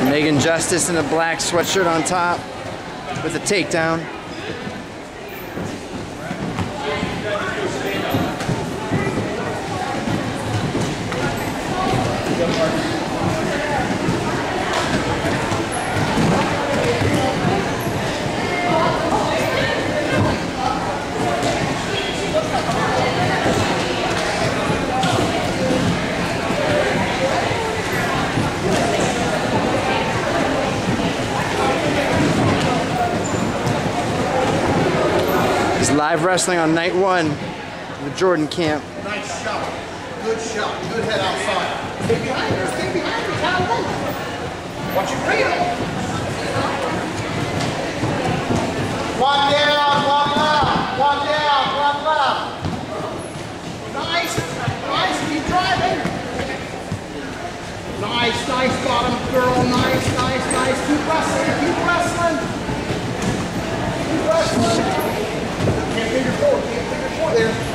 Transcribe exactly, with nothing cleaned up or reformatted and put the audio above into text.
Meagan Justice in a black sweatshirt on top with a takedown. It's live wrestling on night one of the Jordan camp. Nice shot. Good shot. Good head outside. Stay behind her. Stay behind her. Count one. Watch your feet. One down, one left. One down, one left. Nice. Nice. Keep driving. Nice, nice bottom girl. Nice, nice, nice. Keep wrestling. Keep wrestling. Keep wrestling. Can't figure four. Can't figure four there.